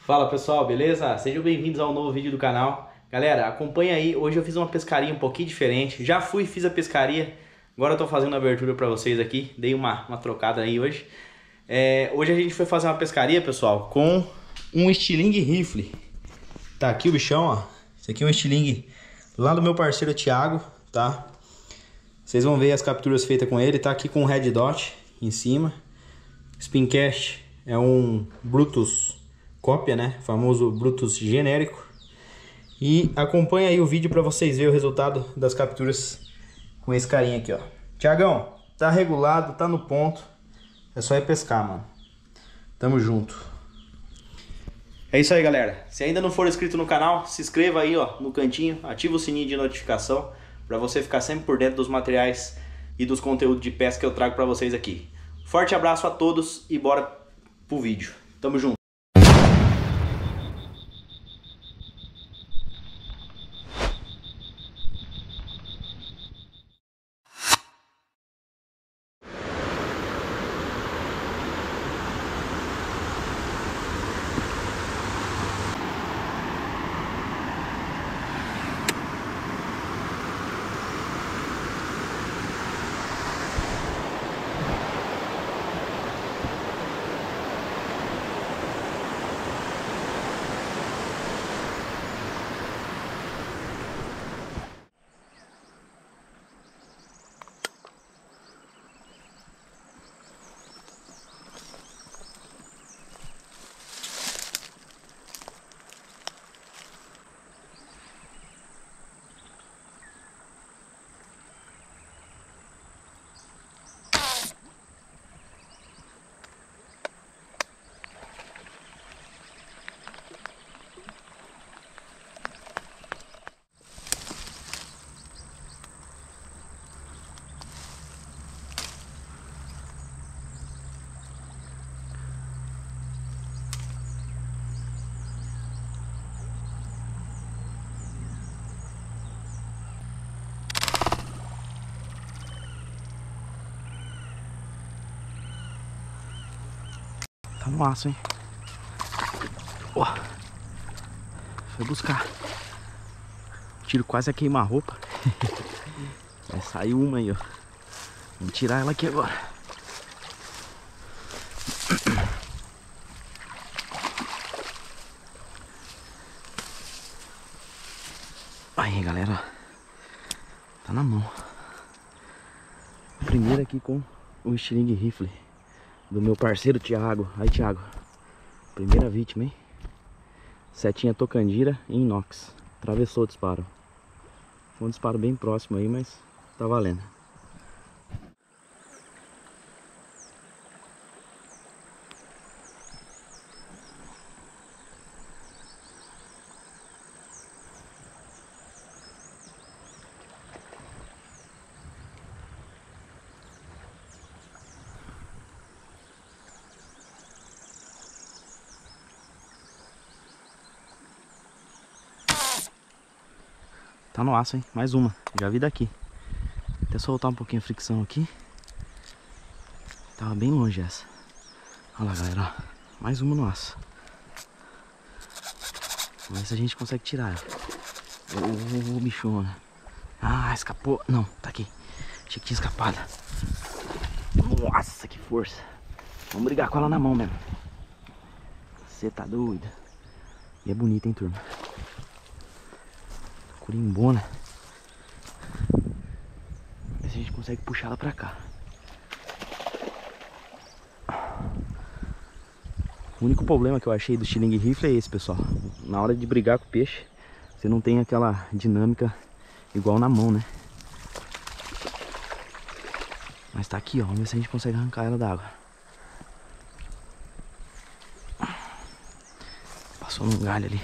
Fala pessoal, beleza? Sejam bem-vindos ao novo vídeo do canal. Galera, acompanha aí, hoje eu fiz uma pescaria um pouquinho diferente. Já fiz a pescaria, agora eu tô fazendo a abertura pra vocês aqui. Dei uma trocada aí hoje. Hoje a gente foi fazer uma pescaria, pessoal, com um estilingue rifle. Tá aqui o bichão, ó. Esse aqui é um estilingue lá do meu parceiro Thiago, tá? Vocês vão ver as capturas feitas com ele. Tá aqui com um red dot em cima. Spincast é um Brutus cópia, né? Famoso Brutus genérico. E acompanha aí o vídeo para vocês verem o resultado das capturas com esse carinha aqui, ó. Thiagão, tá regulado, tá no ponto. É só ir pescar, mano. Tamo junto. É isso aí, galera. Se ainda não for inscrito no canal, se inscreva aí, ó, no cantinho, ativa o sininho de notificação para você ficar sempre por dentro dos materiais e dos conteúdos de pesca que eu trago para vocês aqui. Forte abraço a todos e bora pro vídeo. Tamo junto. Tá no aço, hein? Ó, foi buscar. O tiro quase a queimar a roupa. Vai sair uma aí, ó. Vamos tirar ela aqui agora. Aí, galera, tá na mão. Primeiro aqui com o estilingue rifle do meu parceiro Thiago. Aí, Thiago, primeira vítima, hein? Setinha tocandira em inox. Atravessou o disparo. Foi um disparo bem próximo aí, mas tá valendo. Tá no aço, hein? Mais uma. Já vi daqui. Até soltar um pouquinho a fricção aqui. Tava bem longe essa. Olha lá, galera. Ó. Mais uma no aço. Vamos ver se a gente consegue tirar ela. Ô, bichona. Ah, escapou. Não, tá aqui. Achei que tinha escapado. Nossa, que força. Vamos brigar com ela na mão mesmo. Você tá doido. E é bonita, hein, turma? Curimbona. Ver se a gente consegue puxar ela pra cá. O único problema que eu achei do estilingue rifle é esse, pessoal. Na hora de brigar com o peixe, você não tem aquela dinâmica igual na mão, né? Mas tá aqui, ó. Vamos ver se a gente consegue arrancar ela da água. Passou num galho ali.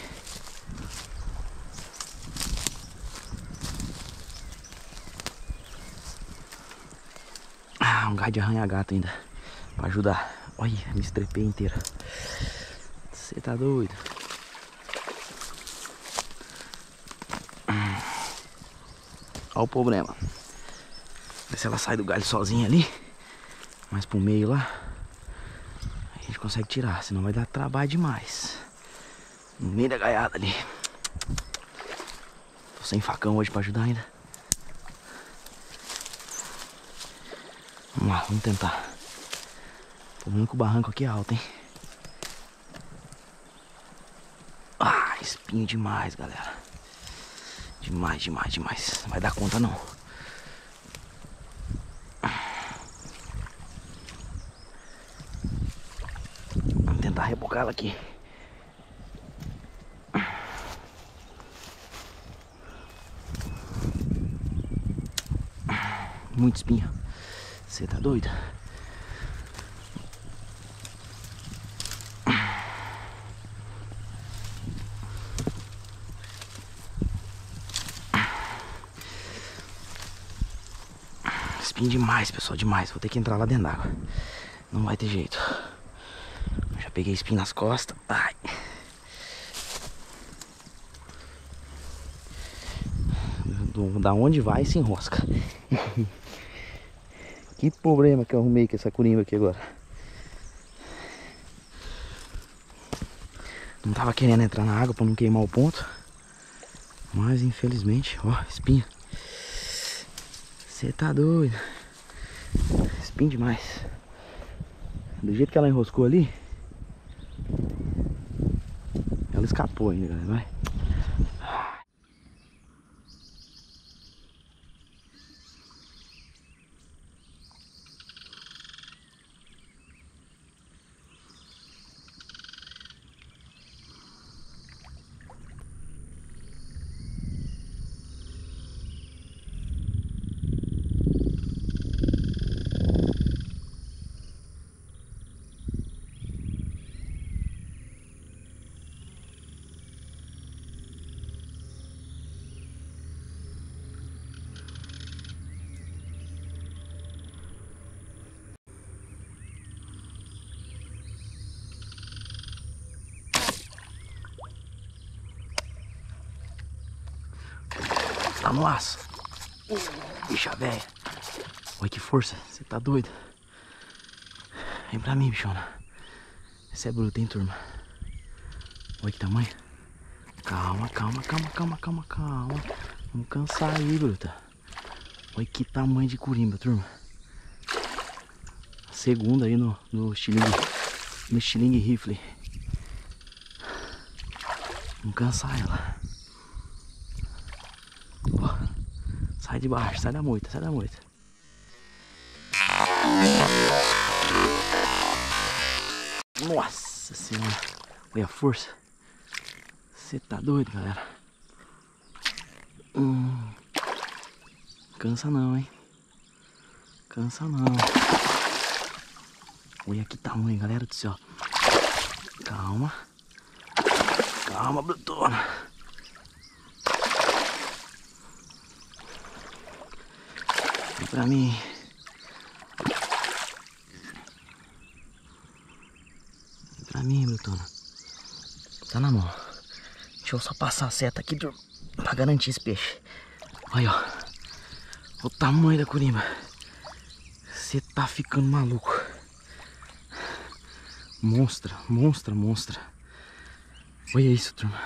Um galho de arranha-gato ainda pra ajudar. Olha, me estrepei inteira. Você tá doido? Olha o problema. Ver se ela sai do galho sozinha ali. Mais pro meio lá. Aí a gente consegue tirar, senão vai dar trabalho demais. No meio da gaiada ali. Tô sem facão hoje pra ajudar ainda. Vamos lá, vamos tentar. Tô vendo que o barranco aqui é alto, hein? Ah, espinho demais, galera. Demais, demais, demais. Não vai dar conta, não. Vamos tentar rebocar ela aqui. Muito espinho. Você tá doido? Espinho demais, pessoal, demais. Vou ter que entrar lá dentro d'água. Não vai ter jeito. Já peguei espinho nas costas. Ai. Da onde vai se enrosca. Que problema que eu arrumei com essa curimba aqui agora. Não tava querendo entrar na água pra não queimar o ponto. Mas infelizmente, ó, espinho. Você tá doido. Espinho demais. Do jeito que ela enroscou ali, ela escapou ainda, galera. Vai. Tá no aço. Bicha velha. Olha que força. Você tá doido? Vem pra mim, bichona. Esse é bruto, hein, turma? Olha que tamanho. Calma, calma, calma, calma, calma, calma. Vamos cansar aí, bruta. Olha que tamanho de curimba, turma. Segunda aí no estilingue rifle. Vamos cansar ela. Ó, sai de baixo, sai da moita, sai da moita. Nossa senhora. Olha a força. Você tá doido, galera. Cansa não, hein. Cansa não. Olha que tamanho, galera do céu. Calma. Calma, brutona. Vem pra mim. Vem pra mim, brutona. Tá na mão. Deixa eu só passar a seta aqui pra garantir esse peixe. Olha, ó. O tamanho da curimba. Você tá ficando maluco. Monstra, monstra, monstra. Olha isso, turma.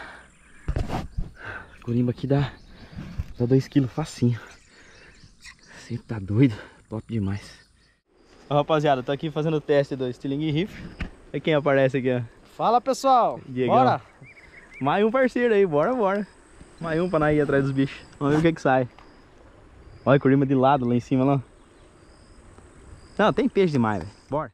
A curimba aqui dá 2 kg facinho. Você tá doido? Top demais. Ó, rapaziada, tô aqui fazendo o teste do estilingue rifle. Olha quem aparece aqui, ó. Fala, pessoal. Diegão. Bora. Mais um parceiro aí, bora, bora. Mais um pra nós ir atrás dos bichos. Vamos ver o que que sai. Olha a curimba de lado lá em cima, lá. Não, tem peixe demais, velho. Bora.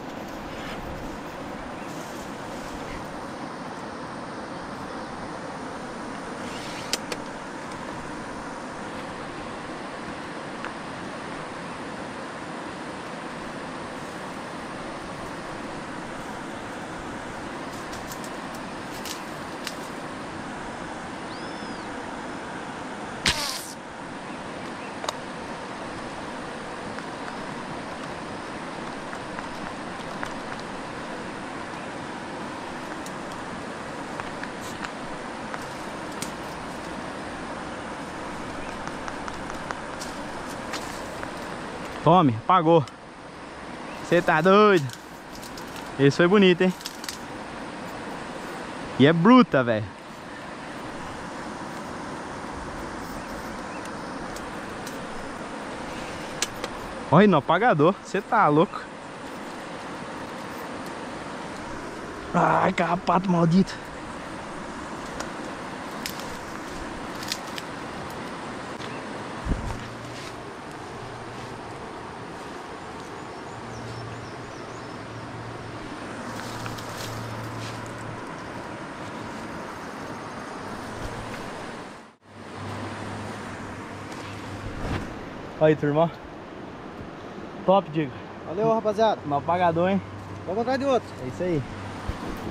Tome, apagou. Você tá doido? Esse foi bonito, hein? E é bruta, velho. Olha no apagador, você tá louco. Ai, carrapato maldito. Olha aí, turma. Top, Diego. Valeu, rapaziada. No apagador, hein? Vamos atrás de outro. É isso aí.